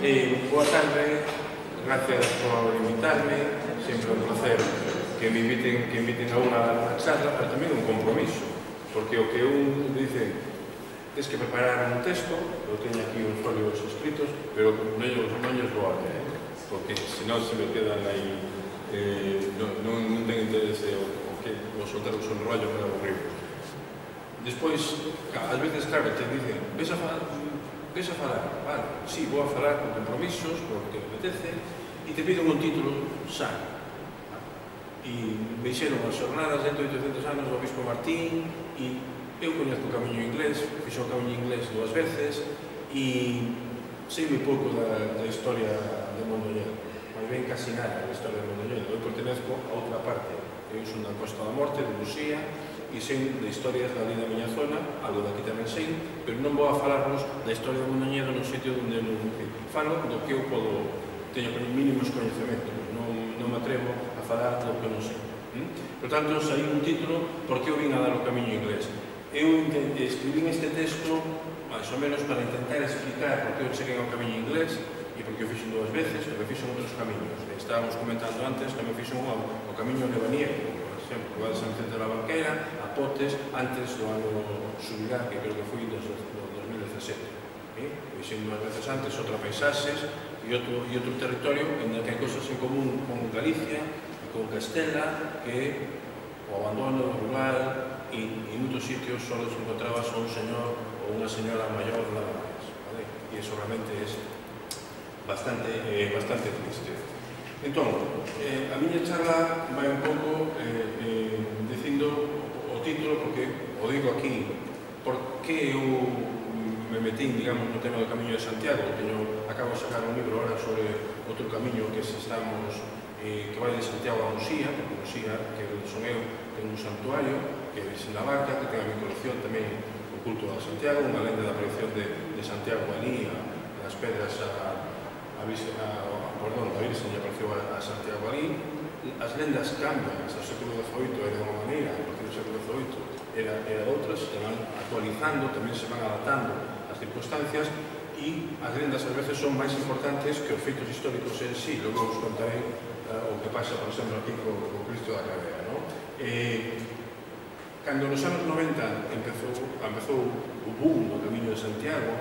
Boa tarde, gracias por invitarme, sempre un placer que me inviten a unha charla, pero tamén un compromiso, porque o que un dice, tens que preparar un texto, eu teño aquí uns folios escritos, pero non lles vou a ler, porque senón se me quedan aí, non ten interese o que vos soltar un rollo para aburrir. Despois, ás veces, claro, te dicen, ves a falar, vale, sí, vou a falar con compromisos, con o que me apetece, e te piden un título sano. E me dixeron as jornadas de 800 anos do Obispo Martín, e eu coñezo o camiño inglés, fixo o camiño inglés 2 veces, e sei moi pouco da historia de Mondoñedo, máis ben casi nada da historia de Mondoñedo. Eu pertenezco a outra parte, eu son da Costa da Morte, de Lucía, e sei de historias da da miña zona, algo daqui tamén sei, pero non vou a falarvos da historia de Mondoñedo no sitio onde eu falo do que eu teño mínimos coñecementos, non me atrevo a falar do que non sei. Por tanto, saí un título porque eu vin a dar o camiño inglés. Eu escribí este texto máis ou menos para intentar explicar por que eu cheguei ao camiño inglés e porque o fixen 2 veces, porque fixen outros camiños. Estábamos comentando antes, tamén fixen o camiño lebaniego, por exemplo, o de San Vicente de la Banquera, a Potes, antes do ano Subirá, que creo que foi do 2017. Fixen 2 veces antes outra paisaxes e outro territorio en que hai cosas en común con Galicia e con Castela, que o abandono rural e en outros sitios só se encontrabas a un señor ou unha señora maior nada máis. E iso realmente é bastante triste. Entón, a miña charla vai un pouco dicindo o título, porque o digo aquí, por que eu me metín, digamos, no tema do Camiño de Santiago. Acabo de sacar un libro ahora sobre outro camiño que vai de Santiago a Musía, porque Musía, que son eu, ten un santuario, que é Virxen da Barca, que ten a vinculación tamén co culto a Santiago, unha lenda da aparición de Santiago ali, as pedras a Virxen lle apareceu a Santiago ali. As lendas cambian, hasta o século XVIII era de unha maneira, a partir do século XVIII era de outras, se van actualizando, tamén se van adaptando as circunstancias, e as lendas ás veces son máis importantes que os feitos históricos en sí. Logo vos contarei o que pasa, por exemplo, aquí co Cristo da Carrera. Cando nos anos 90 empezou o boom do Camiño de Santiago,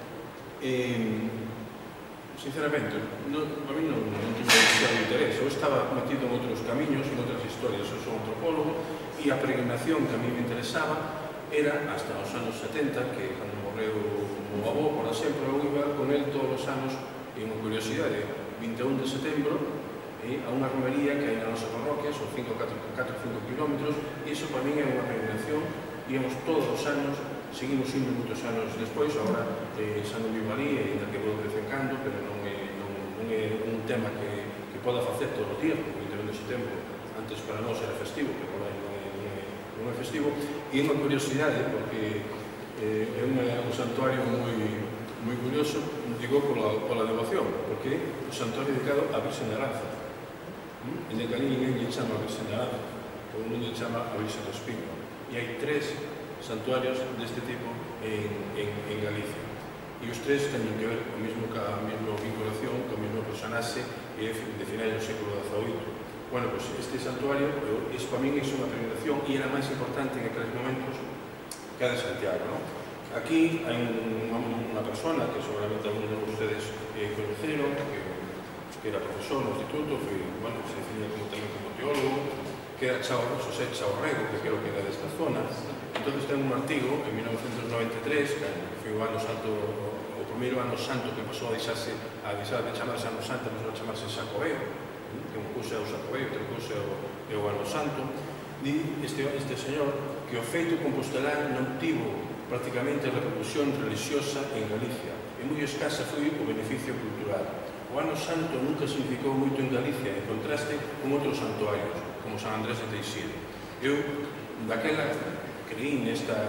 sinceramente, a mí non tiña demasiado interés. Eu estaba metido en outros camiños, en outras historias. Eu sou antropólogo e a peregrinación que a mí me interesaba era hasta os anos 70, que cando morreu o avó, por exemplo, eu iba con el todos os anos, e unha curiosidade, 21 de setembro, a unha romería que hai na nosa parroquia, son 4 ou 5 kilómetros, e iso para mí é unha peregrinación. Íamos todos os anos, seguimos indo moitos anos despois, agora xa non vivo ali, ainda que vou de vez en cando, pero non é un tema que poda facer todos os días, porque o 21 de setembro antes para nós era festivo, pero agora non é festivo. E é unha curiosidade, porque é un santuario moi curioso, digo, pola devoción, porque é un santuario dedicado a Virxen de Aranza. En de Cali ninguén lle chama a Virxen de Aranza, todo o mundo lle chama a Virxen do Espino. E hai 3 santuarios deste tipo en Galicia. E os 3 teñen que ver co mesmo vinculación, co mesmo personaxe de finais do século XVIII. Bueno, pois este santuario, para min é unha peregrinación e era máis importante en aqueles momentos que a de Santiago. Aquí hai unha persona que seguramente algunos de ustedes coñeceron, que era profesor no instituto, se definía tamén como teólogo, que era José Chaurrego, que creo que era desta zona. Entón, ten un artigo en 1993, que foi o ano santo, o primeiro ano santo que pasou a deixar de chamarse ano santo, pasou a chamarse Xacobeo, que un cousa é o Xacobeo, outro cousa é o ano santo. Di este señor que o feito compostelán non tivo prácticamente repercusión religiosa en Galicia, e moi escasa foi o beneficio cultural. O ano santo nunca significou moito en Galicia, en contraste con outros santuarios, como San Andrés de Teixeira. Eu, daquela, creí nesta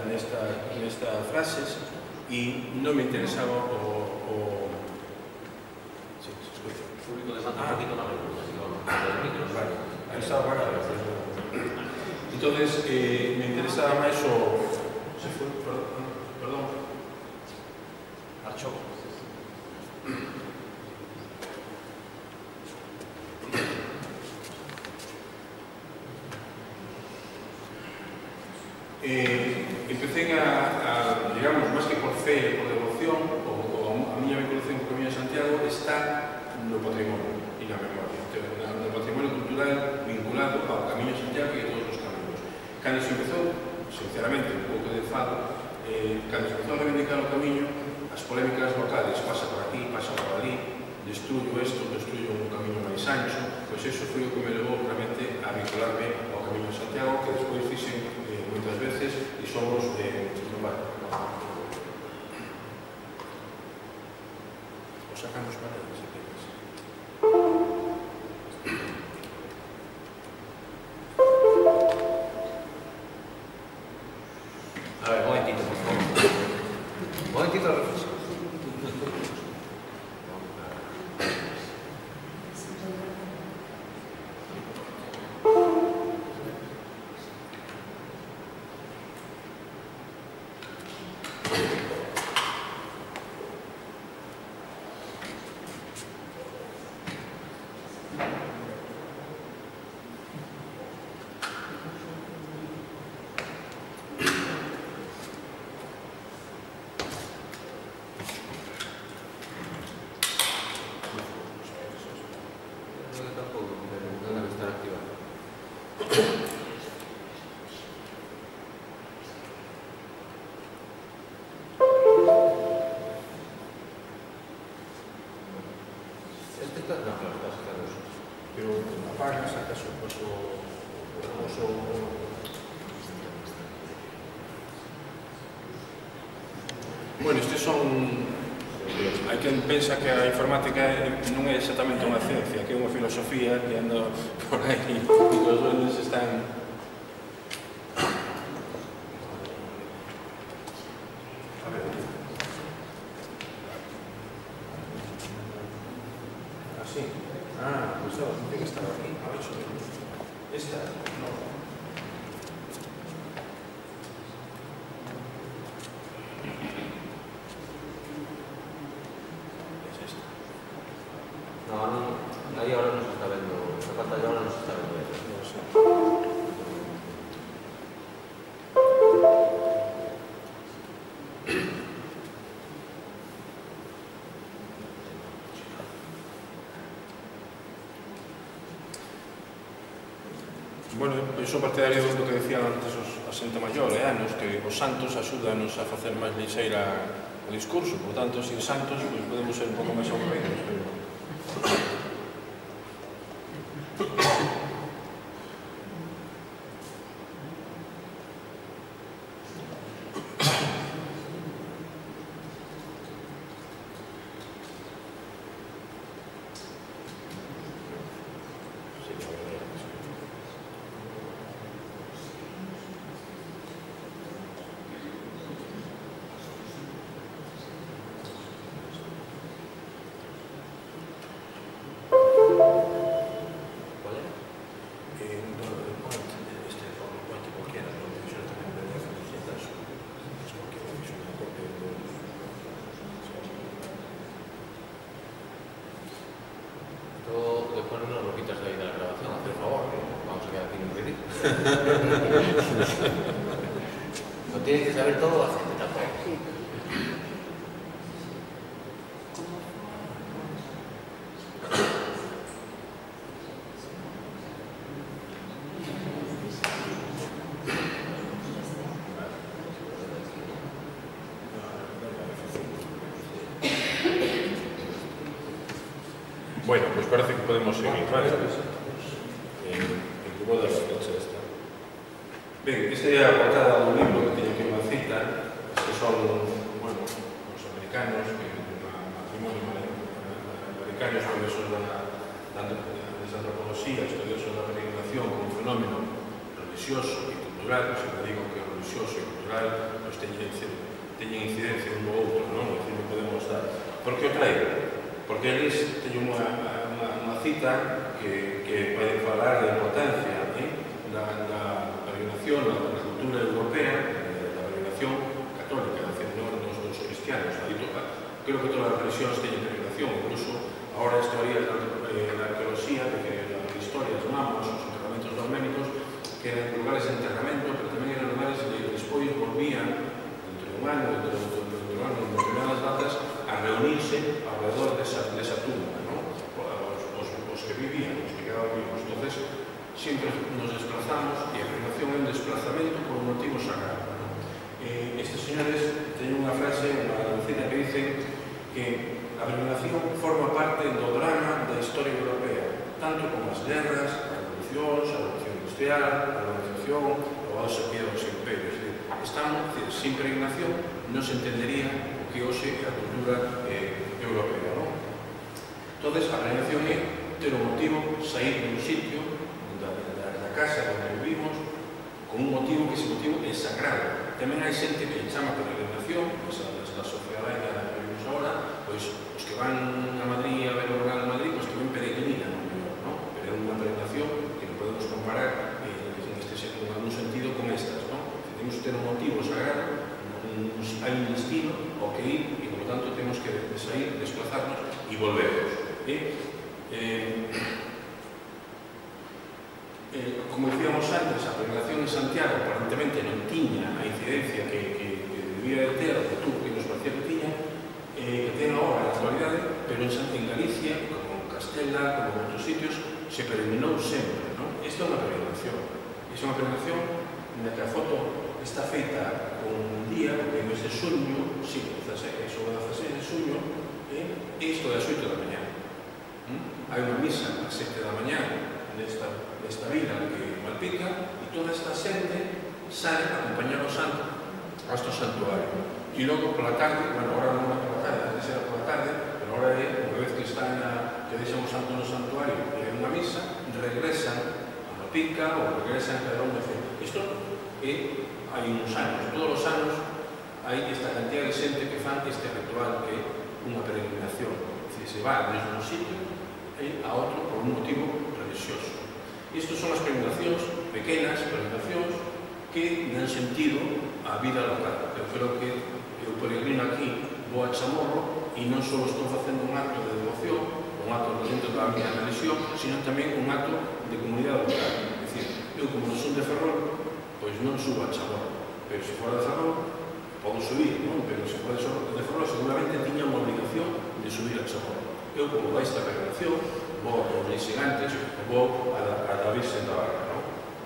frases e non me interesaba o... Sí, se escucha. O público de Santo Poquito non me gusta, vale, aí está apagado. Entón, me interesaba máis o... Se foi, perdón. Archoco. empecé digamos, máis que por fe e por devoción, a miña vinculación co Camiño de Santiago está no patrimonio e na memoria, no patrimonio cultural vinculado ao Camiño de Santiago e a todos os camiños. Cando se empezou, sinceramente, un pouco de fado, cando se empezou a reivindicar o camiño, as polémicas locales, pasa por aquí, pasa por ali, destruyo isto, destruyo un camiño máis ancho, pois eso foi o que me levou realmente a vincularme ao Camiño de Santiago, que despois fixen moitas veces e somos o sacamos para aí, se queres. A ver, momentito, por favor. Momentito, reflexión. Pero apagas acaso Bueno, estes son... Hai quen pensa que a informática non é exactamente unha ciencia, que é unha filosofía que anda por aí e os duendes están... A ver... Así. Pues no, tiene que estar aquí. A ver, esta, no. Es esta. No, ahí ahora no se está viendo. Esta pantalla ahora no se está viendo. No sé. Bueno, eu sou partidario do que decían antes a xente maior, anos, que os santos axúdanos a facer máis lixeira o discurso, por tanto, sin santos, pues, podemos ser un pouco máis aburridos, pero... Poner unas roquitas ahí de la grabación, hazte el favor, vamos a quedar aquí en un ridículo. No tiene que saber todo la gente tampoco. Bueno, pues parece que podemos seguir, ¿vale? En que vou dar a fecha esta. Ben, esta é a portada do libro que teño aquí unha cita, que son, bueno, os americanos, que matrimonio americanos, profesores de antropología, estudiosos da peregrinación como un fenómeno religioso e cultural, sempre digo que o religioso e cultural pues, teñen incidencia un no outro, non? É dicir, non podemos dar. Por que o traigo? Porque eles teñen unha cita que pode falar da importancia da peregrinación, da cultura europea, da peregrinación católica, dos cristianos. Creo que todas as religións teñen peregrinación, incluso ahora as teorías da arqueoloxía, de historias, mamos, os enterramentos dorménicos, que eran lugares de enterramento, pero tamén eran lugares de motivo sagrado. Estes señores teñen unha frase, unha cita que dicen que a peregrinación forma parte do drama da historia europea, tanto como as guerras, as revolucións, a revolución industrial, a globalización ou a saqueo dos imperios. Estamos, sin peregrinación non se entendería o que hoxe é a cultura europea. Entón, a peregrinación é ter o motivo, sair dun sitio, da casa onde vivimos, con un motivo que ese motivo é sagrado. Tamén hai xente que chama peregrinación, da sociedade na que vivimos agora, pois os que van a Madrid a ver o Real Madrid, pois tamén peregrinan, non? Pero é unha peregrinación que non podemos comparar en algún sentido con estas, non? Temos que ter un motivo sagrado, hai un destino ao que ir e, por lo tanto, temos que sair, desplazarnos e volvernos. Como dicíamos antes, a peregrinación en Santiago aparentemente non tiña a incidencia que debía de ter, o tubo que nos parecía que tiña, que ten agora na actualidade, pero en Galicia, como en Castela, como en outros sitios, se peregrinou sempre. Esta é unha peregrinación. Esta é unha peregrinación na que a foto está feita con un día, porque no es de xuño, sí, sobre 16 de xuño, e isto das 8 da mañá. Hai unha misa ás 7 da mañá nesta vila que Malpica, e toda esta xente sale a acompañar o santo hasta o santuario. E logo pola tarde, bueno, agora non é pola tarde, antes era pola tarde, pero agora é, unha vez que están que deixan o santo no santuario e hai unha misa, regresan a Malpica ou regresan a cada un. Isto é hai uns anos, todos os anos hai esta cantidad de xente que fan este ritual que é unha peregrinación, se va desde un sitio a outro por un motivo religioso. Estos son as peregrinacións, pequenas peregrinacións que dan sentido á vida local. Eu creo que eu peregrino aquí, vou a Chamorro e non só estou facendo un acto de devoción, un acto dentro da miña religión, sino tamén un acto de comunidade local. É dicir, eu como non son de Ferrol, pois non subo a Chamorro, pero se fora de Ferrol, podo subir, non? Pero se fora de Ferrol, seguramente tiña unha obligación de subir a Chamorro. Eu, como vai esta peregrinación, vou a Porlís Gigantes, vou a da Virxen da Barra, non?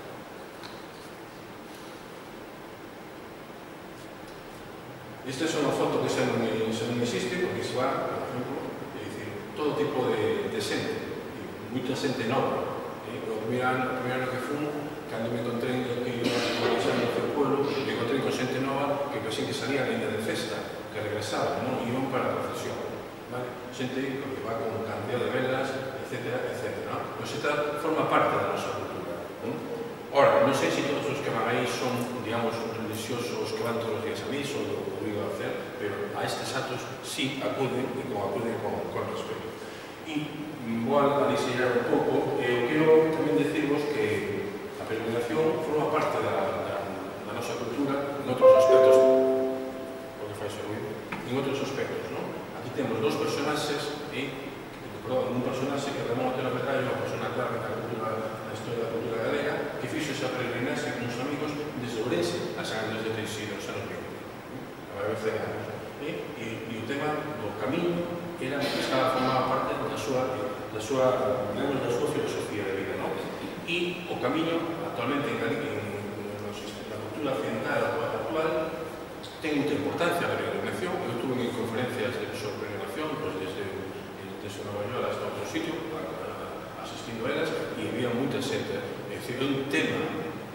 Esta é unha foto que xa non existe, porque se va, por exemplo, todo tipo de xente, moita xente nova. O primeiro ano que fun, cando me encontrei que iba a realizar no seu pueblo, me encontrei con xente nova que pensei que salían ainda de festa, que regresaban, non? Iban para a procesión. Xente que va con cantidad de velas, etcétera, etcétera. Pois esta forma parte da nosa cultura. Ora, non sei se todos os que van aí son, digamos, religiosos, os que van todos os días a misa ou o obrigan a hacer, pero a estes actos sí acuden e acuden con respeto. E vou a diseñar un pouco, quero tamén decirvos que a peregrinación forma parte da nosa cultura en outros aspectos, porque fai ruído, en outros aspectos, non? Aquí temos dos personaxes, un personaxe que Ramón Otero Pedrallo, unha persona clave na historia da cultura galega, que fixo esa peregrinaxe con uns amigos desde Ourense a San Andrés de Teixeira, nos anos 20. A ver, 100 anos. E o tema do camiño formaba parte da súa filosofía de vida, non? E o camiño, actualmente na cultura occidental actual, ten moita importancia a peregrinación. Eu estuve en conferencias sobre peregrinación, desde Nova York hasta outro sitio, asistindo a elas, e había moita xente. É dicir, é un tema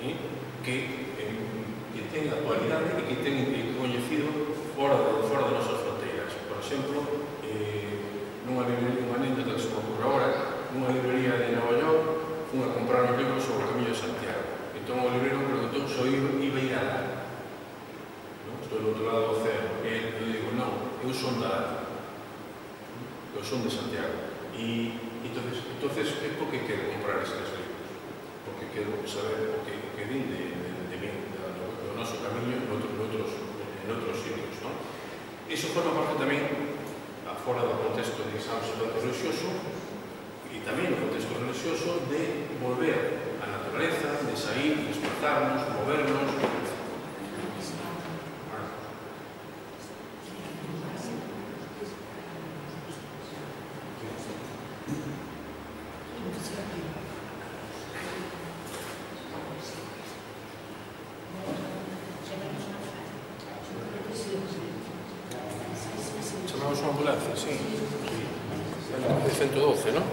que ten actualidade e que ten coñecido fora de nosas fronteiras. Por exemplo, nunha anécdota que se me ocurre agora, nunha librería de Nova York, fun a comprar un libro sobre o Camiño de Santiago. Entón o librero preguntou se iba a ir a lá. Estou do outro lado do océano. E eu digo, non, eu son da Lata. Eu son de Santiago. E entonces é porque quero comprar estes libros, porque quero saber o que din do noso camiño en outros sitios, non? Iso forma parte tamén, fora do contexto, digamos, religioso, e tamén no contexto religioso, de volver á naturaleza, de sair, desplazarnos, movernos. ambulancia, sí. El 112, ¿no?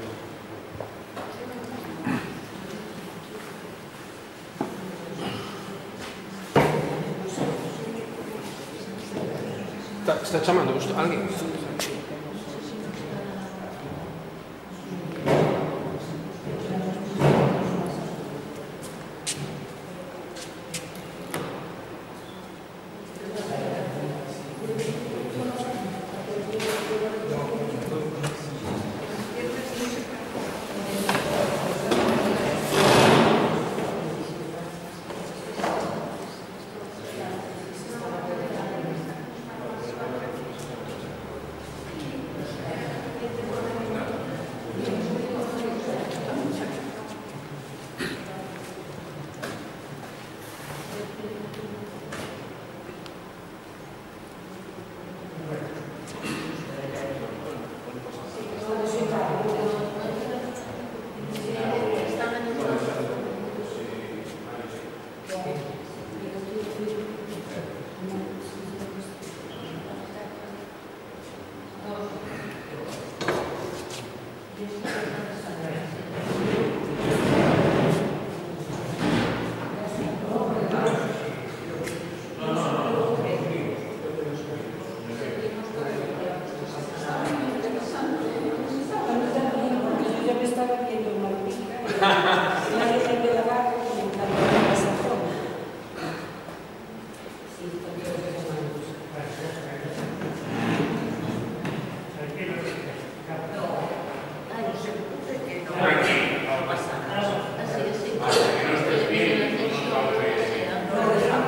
Está chamando alguén?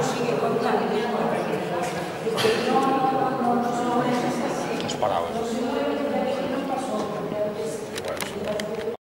Las palabras.